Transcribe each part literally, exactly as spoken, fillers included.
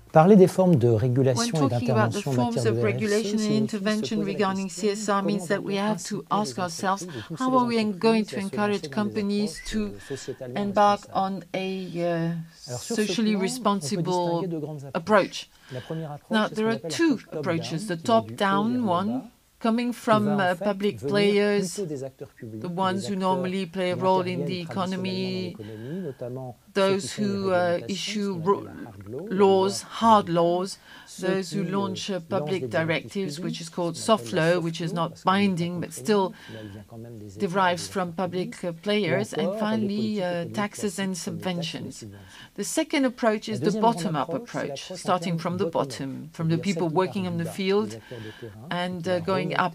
Parler des formes de When régulation et talking about the d'intervention en forms matière of de regulation and intervention regarding C S R means that we have to ask ourselves, how are we going to encourage companies to embark on a uh, socially responsible approach? Now, there are two approaches. The top-down one, coming from uh, public players, the ones who normally play a role in the economy, those who uh, issue laws, hard laws, those who launch uh, public directives, which is called soft law, which is not binding, but still derives from public uh, players, and finally uh, taxes and subventions. The second approach is the bottom-up approach, starting from the bottom, from the people working in the field and uh, going up.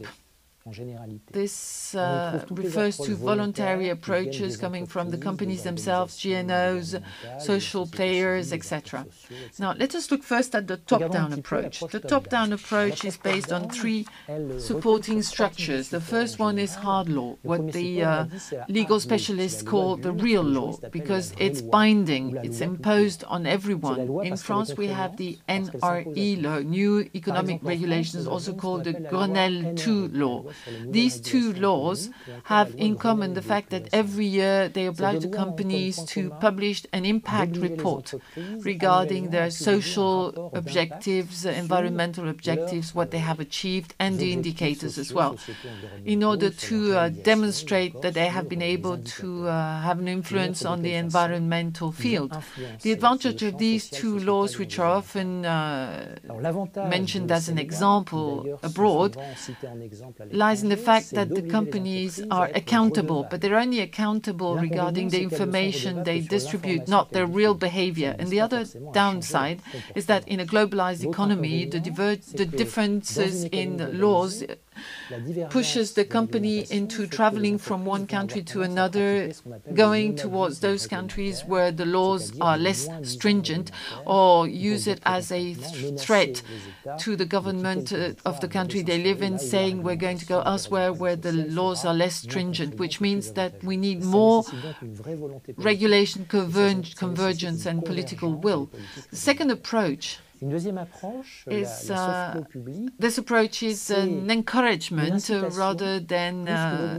This uh, refers to voluntary approaches coming from the companies themselves, G N Os, social players, et cetera. Now, let us look first at the top-down approach. The top-down approach is based on three supporting structures. The first one is hard law, what the uh, legal specialists call the real law, because it's binding, it's imposed on everyone. In France, we have the N R E law, New Economic Regulations, also called the Grenelle two law. These two laws have in common the fact that every year they oblige the companies to publish an impact report regarding their social objectives, environmental objectives, what they have achieved, and the indicators as well, in order to uh, demonstrate that they have been able to uh, have an influence on the environmental field. The advantage of these two laws, which are often uh, mentioned as an example abroad, lies in the fact that the companies are accountable, but they're only accountable regarding the information they distribute, not their real behavior. And the other downside is that in a globalized economy, the, the differences in laws pushes the company into traveling from one country to another, going towards those countries where the laws are less stringent, or use it as a th threat to the government uh, of the country they live in, saying we're going to go elsewhere where the laws are less stringent, which means that we need more regulation, converg convergence, and political will. The second approach is, uh, this approach is an encouragement uh, rather than uh,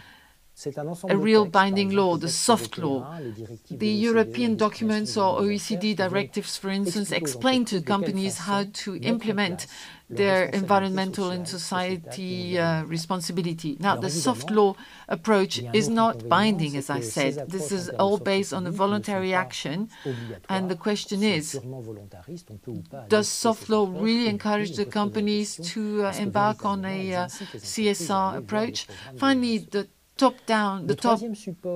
a real binding law, the soft law. The European documents or O E C D directives, for instance, explain to companies how to implement their environmental and society uh, responsibility. Now, the soft law approach is not binding, as I said. This is all based on a voluntary action. And the question is, does soft law really encourage the companies to uh, embark on a uh, C S R approach? Finally, the top-down, the top,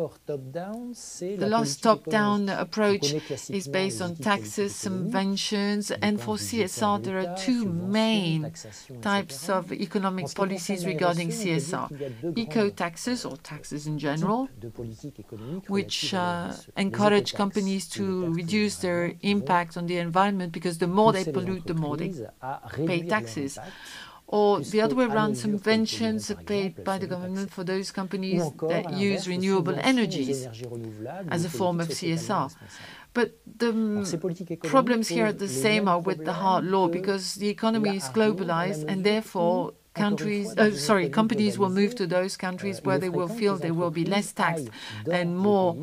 the last top-down approach is based on taxes, subventions, and for C S R there are two main types of economic policies regarding C S R. Eco-taxes, or taxes in general, which uh, encourage companies to reduce their impact on the environment, because the more they pollute, the more they pay taxes. Or the other way around, subventions are paid by the government for those companies that use renewable energies as a form of C S R. But the problems here are the same are with the hard law, because the economy is globalized, and therefore countries, uh, sorry, companies will move to those countries where they will feel they will be less taxed and more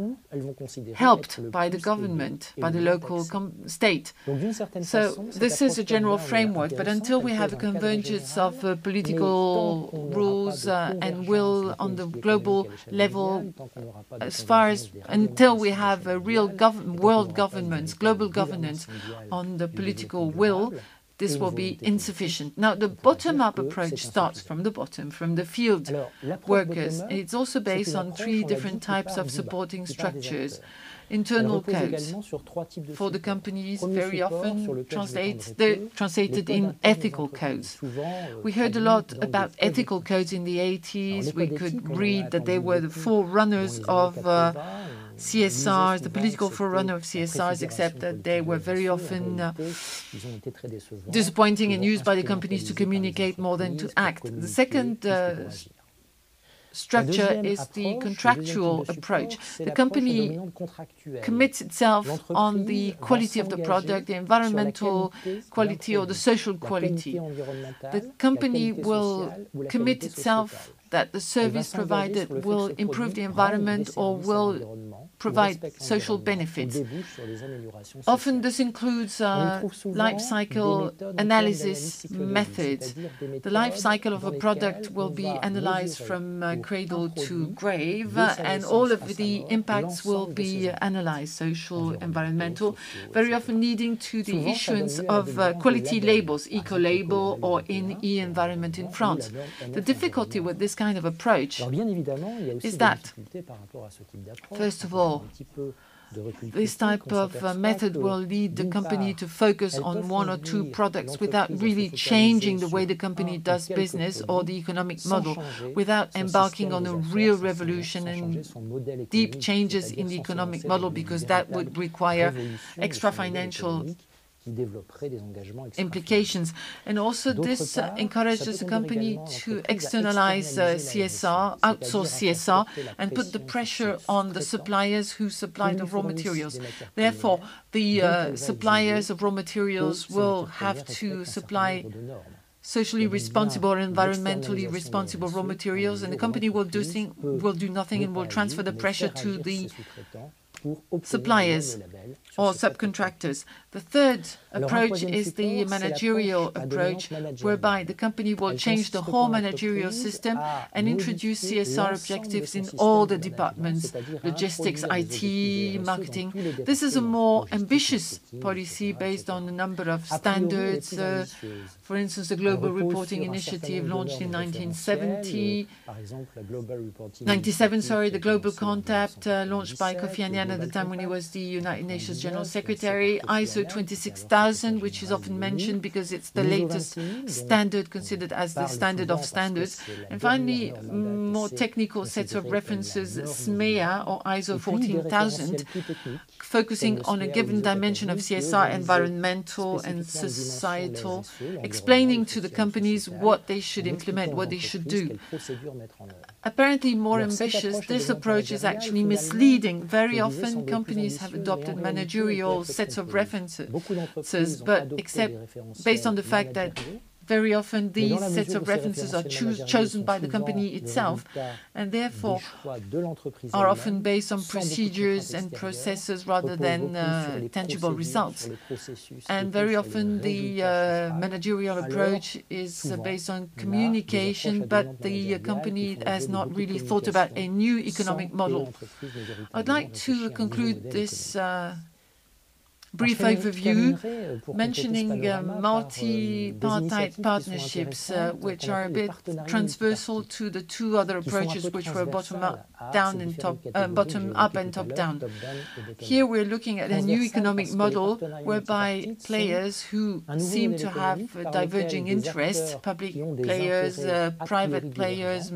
helped by the government, by the local state. So this is a general framework, but until we have a convergence of uh, political rules uh, and will on the global level, as far as until we have a real gov world governance, global governance on the political will, this will be insufficient. Now, the bottom-up approach starts from the bottom, from the field workers. It's also based on three different types of supporting structures. Internal codes for the companies very often translate, they're translated in ethical codes. We heard a lot about ethical codes in the eighties. We could read that they were the forerunners of uh, C S Rs, the political forerunner of C S Rs, except that they were very often uh, disappointing and used by the companies to communicate more than to act. The second uh, structure is the contractual approach. The company commits itself on the quality of the product, the environmental quality or the social quality. The company will commit itself that the service provided will improve the environment or will provide social benefits. Often this includes uh, life cycle analysis methods. The life cycle of a product will be analyzed from uh, cradle to grave, uh, and all of the impacts will be analyzed, social, environmental, very often leading to the issuance of uh, quality labels, eco-label or in e-environment in France. The difficulty with this kind of approach is that, first of all, this type of uh, method will lead the company to focus on one or two products without really changing the way the company does business or the economic model, without embarking on a real revolution and deep changes in the economic model, because that would require extra financial implications. And also this uh, encourages the company to externalize uh, C S R, outsource C S R, and put the pressure on the suppliers who supply the raw materials. Therefore, the uh, suppliers of raw materials will have to supply socially responsible or environmentally responsible raw materials, and the company will do, thing, will do nothing and will transfer the pressure to the suppliers or subcontractors. The third approach is the managerial approach, whereby the company will change the whole managerial system and introduce C S R objectives in all the departments, logistics, I T, marketing. This is a more ambitious policy based on a number of standards. Uh, for instance, the Global Reporting Initiative launched in nineteen seventy, ninety-seven, sorry, the Global Compact uh, launched by Kofi Annan at the time when he was the United Nations General Secretary, I S O twenty-six thousand, which is often mentioned because it's the latest standard considered as the standard of standards. And finally, more technical sets of references, S M E A or I S O fourteen thousand, focusing on a given dimension of C S R, environmental and societal, explaining to the companies what they should implement, what they should do. Apparently more ambitious, this approach is actually misleading. Very often companies have adopted managerial sets of references, but except based on the fact that very often these sets of references are choose, chosen by the company itself, and therefore are often based on procedures and processes rather than uh, tangible results. And very often the uh, managerial approach is uh, based on communication, but the uh, company has not really thought about a new economic model. I'd like to conclude this uh, brief overview, mentioning uh, multi-partite partnerships, uh, which are a bit transversal to the two other approaches, which were bottom-up, down and top, uh, bottom-up and top-down. Here we're looking at a new economic model whereby players who seem to have uh, diverging interests, public players, uh, private players,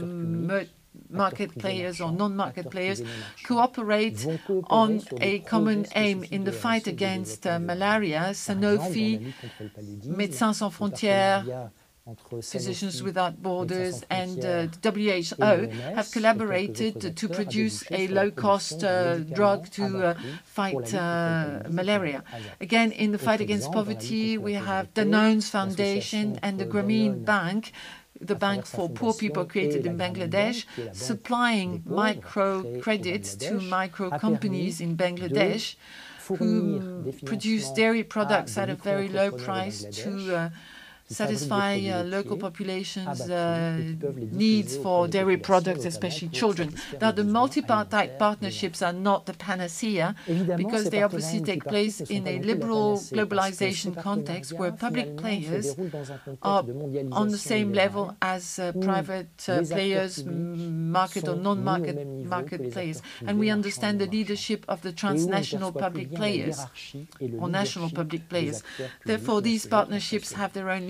market players or non-market players, cooperate on a common aim in the fight against uh, malaria. Sanofi, Médecins Sans Frontières, Physicians Without Borders, and uh, the W H O have collaborated to produce a low-cost uh, drug to uh, fight uh, malaria. Again, in the fight against poverty, we have Danone's Foundation and the Grameen Bank, the bank for poor people created in Bangladesh, supplying microcredits to micro companies in Bangladesh who produce dairy products at a very low price to uh, satisfy uh, local populations' uh, needs for dairy products, especially children. Now, the multipartite partnerships are not the panacea because they obviously take place in a liberal globalization context where public players are on the same level as uh, private uh, players, market or non-market market players. And we understand the leadership of the transnational public players or national public players. Therefore, these partnerships have their own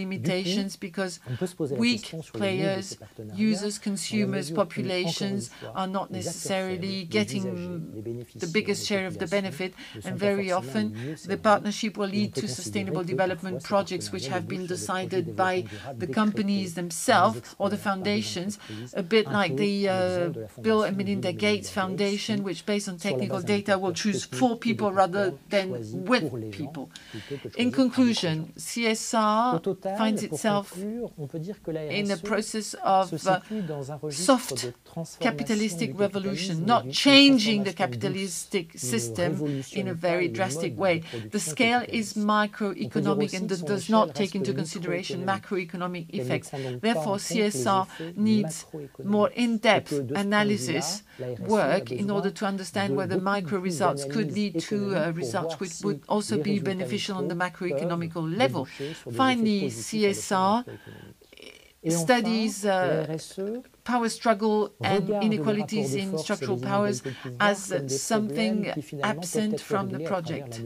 limitations because weak players, users, consumers, populations are not necessarily getting the biggest share of the benefit, and very often the partnership will lead to sustainable development projects which have been decided by the companies themselves or the foundations, a bit like the uh, Bill and Melinda Gates Foundation, which based on technical data will choose for people rather than with people. In conclusion, C S R finds itself in a process of uh, soft capitalistic revolution, not changing the capitalistic system in a very drastic way. The scale is microeconomic and does not take into consideration macroeconomic effects. Therefore, C S R needs more in-depth analysis work in order to understand whether micro results could lead to uh, results which would also be beneficial on the macroeconomical level. Finally, C S R studies uh, power struggle and inequalities in structural powers as uh, something absent from the project.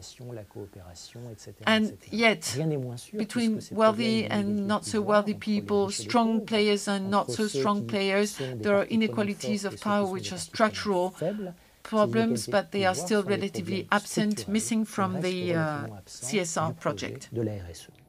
And yet, between wealthy and not so wealthy people, strong players and not so strong players, there are inequalities of power which are structural problems, but they are still relatively absent, missing from the uh, C S R project.